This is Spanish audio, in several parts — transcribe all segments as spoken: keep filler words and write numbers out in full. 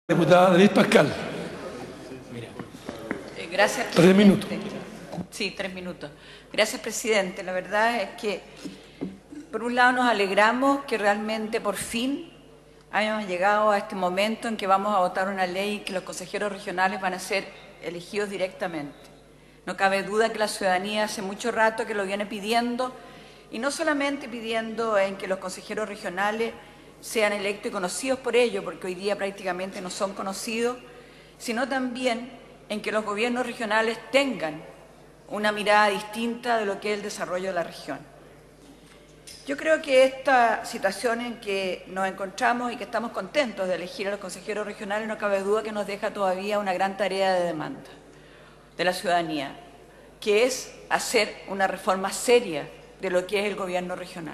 Diputada Denise Pascal. Eh, gracias, Tres minutos. Sí, tres minutos. Gracias, presidente. La verdad es que, por un lado, nos alegramos que realmente, por fin, hayamos llegado a este momento en que vamos a votar una ley y que los consejeros regionales van a ser elegidos directamente. No cabe duda que la ciudadanía hace mucho rato que lo viene pidiendo, y no solamente pidiendo en que los consejeros regionales sean electos y conocidos por ello, porque hoy día prácticamente no son conocidos, sino también en que los gobiernos regionales tengan una mirada distinta de lo que es el desarrollo de la región. Yo creo que esta situación en que nos encontramos y que estamos contentos de elegir a los consejeros regionales, no cabe duda que nos deja todavía una gran tarea de demanda de la ciudadanía, que es hacer una reforma seria de lo que es el gobierno regional.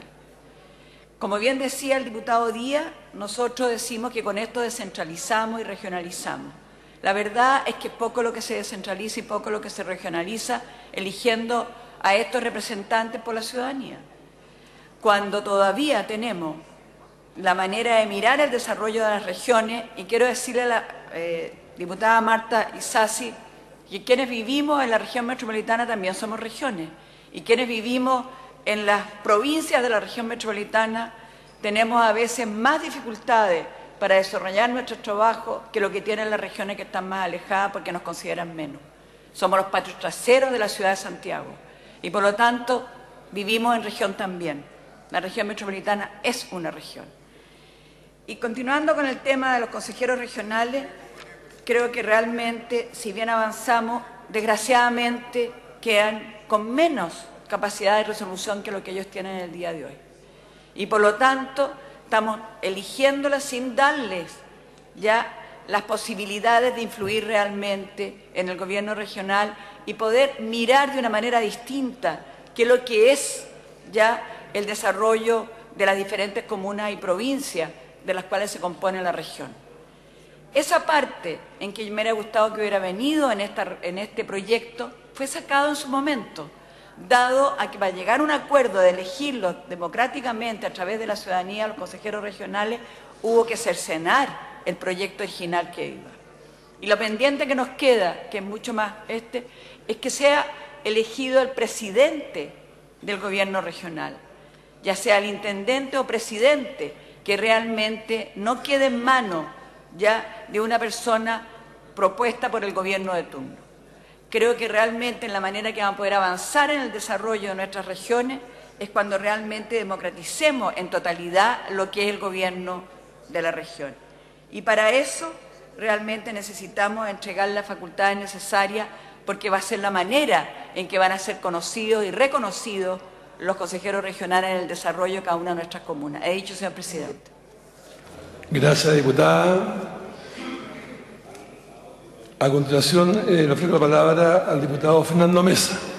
Como bien decía el diputado Díaz, nosotros decimos que con esto descentralizamos y regionalizamos. La verdad es que poco lo que se descentraliza y poco lo que se regionaliza eligiendo a estos representantes por la ciudadanía. Cuando todavía tenemos la manera de mirar el desarrollo de las regiones, y quiero decirle a la eh, diputada Marta Isasi que quienes vivimos en la región metropolitana también somos regiones, y quienes vivimos en las provincias de la región metropolitana tenemos a veces más dificultades para desarrollar nuestro trabajo que lo que tienen las regiones que están más alejadas porque nos consideran menos. Somos los patios traseros de la ciudad de Santiago y por lo tanto vivimos en región también. La región metropolitana es una región. Y continuando con el tema de los consejeros regionales, creo que realmente, si bien avanzamos, desgraciadamente quedan con menos capacidad de resolución que lo que ellos tienen en el día de hoy. Y por lo tanto, estamos eligiéndolas sin darles ya las posibilidades de influir realmente en el gobierno regional y poder mirar de una manera distinta que lo que es ya el desarrollo de las diferentes comunas y provincias de las cuales se compone la región. Esa parte en que me hubiera gustado que hubiera venido en, esta, en este proyecto fue sacado en su momento, dado a que para llegar a un acuerdo de elegirlos democráticamente a través de la ciudadanía, los consejeros regionales, hubo que cercenar el proyecto original que iba. Y lo pendiente que nos queda, que es mucho más este, es que sea elegido el presidente del gobierno regional, ya sea el intendente o presidente, que realmente no quede en manos ya de una persona propuesta por el gobierno de turno. Creo que realmente en la manera que vamos a poder avanzar en el desarrollo de nuestras regiones es cuando realmente democraticemos en totalidad lo que es el gobierno de la región. Y para eso realmente necesitamos entregar las facultades necesarias, porque va a ser la manera en que van a ser conocidos y reconocidos los consejeros regionales en el desarrollo de cada una de nuestras comunas. He dicho, señor presidente. Gracias, diputada. A continuación, eh, le ofrezco la palabra al diputado Fernando Mesa.